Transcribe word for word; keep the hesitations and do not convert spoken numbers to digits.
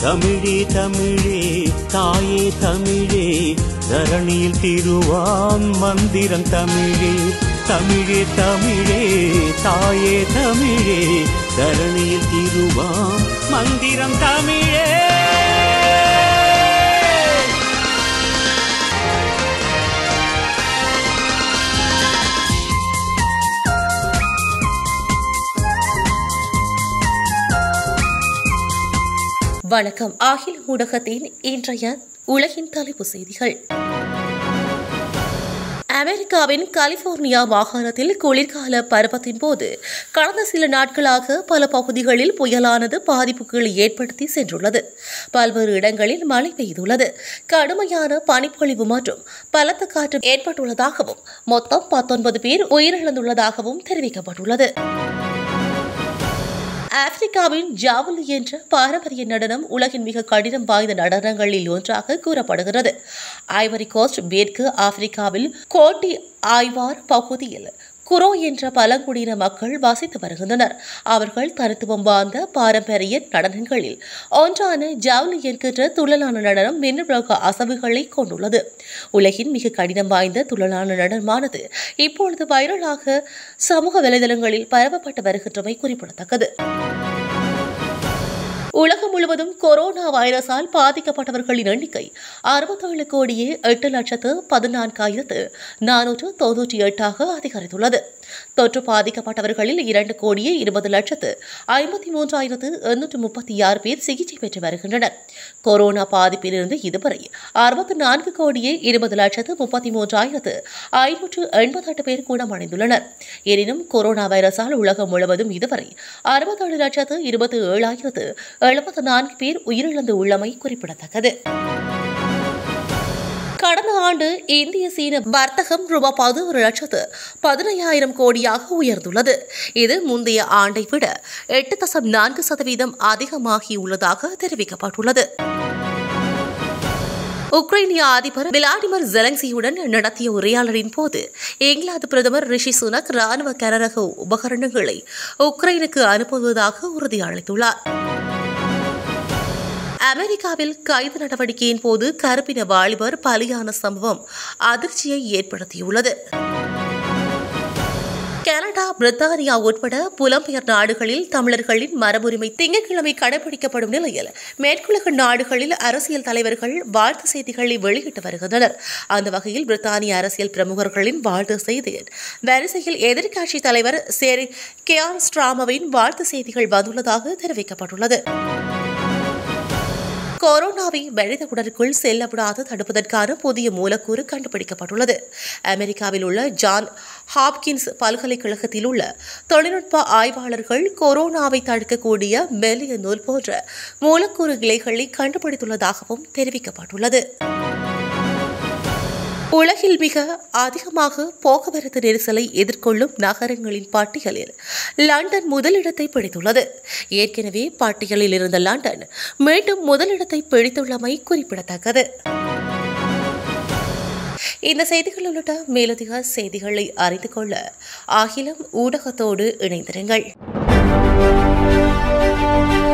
தமிழே தமிழே தாயே தமிழே தரணியில் திருவாம் மந்திரம் தமிழே தமிழே தமிழே தாயே தமிழே தரணியில் திருவாம் மந்திரம் தமிழே. வணக்கம். அகிலம் ஊடகத்தின் இன்றைய உலகின் தலைப்பு செய்திகள். அமெரிக்காவின் கலிபோர்னியா மாகாணத்தில் குளிர்கால பருவத்தின் போது கடந்த சில நாட்களாக பல பகுதிகளில் புயலானது பாதிப்புகளை ஏற்படுத்தி சென்றுள்ளது. பல்வேறு இடங்களில் மழை பெய்துள்ளது. கடுமையான பனிப்பொழிவு மற்றும் பலத்த காற்று ஏற்பட்டுள்ளதாகவும் மொத்தம் பத்தொன்பது பேர் உயிரிழந்துள்ளதாகவும் தெரிவிக்கப்பட்டுள்ளது. ஆப்பிரிக்காவின் ஜாவலி என்ற பாரம்பரிய நடனம் உலகின் மிக கடினம் வாய்ந்த நடனங்களில் ஒன்றாக கூறப்படுகிறது. ஐவரி கோஸ்ட் மேற்கு ஆப்பிரிக்காவில் கோட்டி ஆய்வார் பகுதியில் குரோ என்ற பழங்குடியின மக்கள் வசித்து வருகின்றனர். அவர்கள் தனித்துவம் வாய்ந்த பாரம்பரிய நடனங்களில் ஒன்றான ஜாவலி என்கின்ற துள்ளலான நடனம் மின்னுலக அசைவுகளை கொண்டுள்ளது. உலகின் மிக கடினம் வாய்ந்த துள்ளலான நடனமானது இப்பொழுது வைரலாக சமூக வலைதளங்களில் பரவப்பட்டு வருகின்றமை குறிப்பிடத்தக்கது. உலகம் முழுவதும் கொரோனா வைரஸால் பாதிக்கப்பட்டவர்களின் எண்ணிக்கை அறுபத்தேழு கோடியே எட்டு லட்சத்து பதினான்காயிரத்து நானூற்று தொன்னூற்றி எட்டாக அதிகரித்துள்ளது. தொற்று பாதிக்கப்பட்டவர்களில் இரண்டு கோடியே இருபது லட்சத்து ஐம்பத்தி மூன்றாயிரத்து எண்ணூற்று முப்பத்தி ஆறு பேர் சிகிச்சை பெற்று வருகின்றனர். கொரோனா பாதிப்பிலிருந்து இதுவரை அறுபத்தி நான்கு கோடியே இருபது லட்சத்து முப்பத்தி மூன்றாயிரத்து ஐநூற்று எண்பத்தி எட்டு பேர் குணமடைந்துள்ளனர். எனினும் கொரோனா வைரஸால் உலகம் முழுவதும் இதுவரை அறுபத்தேழு லட்சத்து இருபத்தி ஏழாயிரத்து எழுபத்தி நான்கு பேர் உயிரிழந்து உள்ளமை குறிப்பிடத்தக்கது. கடந்த ஆண்டு இந்திய சீன வர்த்தகம் ரூபாய் பதினொரு லட்சத்து பதினையாயிரம் கோடியாக உயர்ந்துள்ளது. இது முந்தைய ஆண்டை விட எட்டு தசம் நான்கு சதவீதம் அதிகமாகியுள்ளதாக தெரிவிக்கப்பட்டுள்ளது. உக்ரைனிய அதிபர் விளாடிமிர் ஜெலன்ஸ்கியுடன் நடத்திய உரையாடலின் போது இங்கிலாந்து பிரதமர் ரிஷி சுனக் ராணுவ கனரக உபகரணங்களை உக்ரைனுக்கு அனுப்புவதாக உறுதியளித்துள்ளார். அமெரிக்காவில் கைது நடவடிக்கையின் போது கருப்பின வாலிபர் பலியான சம்பவம் அதிர்ச்சியை ஏற்படுத்தியுள்ளது. கனடா, பிரித்தானியா உட்பட புலம்பெயர் நாடுகளில் தமிழர்களின் மரபுரிமை திங்கட்கிழமை கடைபிடிக்கப்படும் நிலையில் மேற்குலக நாடுகளில் அரசியல் தலைவர்கள் வாழ்த்து செய்திகளை வெளியிட்டு வருகின்றனர். அந்த வகையில் பிரித்தானிய அரசியல் பிரமுகர்களின் வாழ்த்து செய்தியின் வரிசையில் எதிர்க்கட்சித் தலைவர் சேரி கியார் ஸ்ட்ராமவின் வாழ்த்து செய்திகள் வந்துள்ளதாக தெரிவிக்கப்பட்டுள்ளது. கொரோனாவை மனித உடலுக்குள் செல்லப்படாது தடுப்பதற்கான புதிய மூலக்கூறு கண்டுபிடிக்கப்பட்டுள்ளது. அமெரிக்காவில் உள்ள ஜான் ஹாப்கின்ஸ் பல்கலைக்கழகத்தில் உள்ள தொழில்நுட்ப ஆய்வாளர்கள் கொரோனாவை தடுக்கக்கூடிய மெல்லிய நூல் போன்ற மூலக்கூறு இலைகளை கண்டுபிடித்துள்ளதாகவும் தெரிவிக்கப்பட்டுள்ளது. உலகில் மிக அதிகமாக போக்குவரத்து நெரிசலை எதிர்கொள்ளும் நகரங்களின் பட்டியலில் லண்டன் முதலிடத்தை பிடித்துள்ளது. ஏற்கனவே பட்டியலில் இருந்த லண்டன் மீண்டும் முதலிடத்தை பிடித்துள்ளமை குறிப்பிடத்தக்கது. இந்த செய்திகள் உள்ளிட்ட மேலதிக செய்திகளை அறிந்து கொள்ள அகிலம் ஊடகத்தோடு இணைந்திருங்கள்.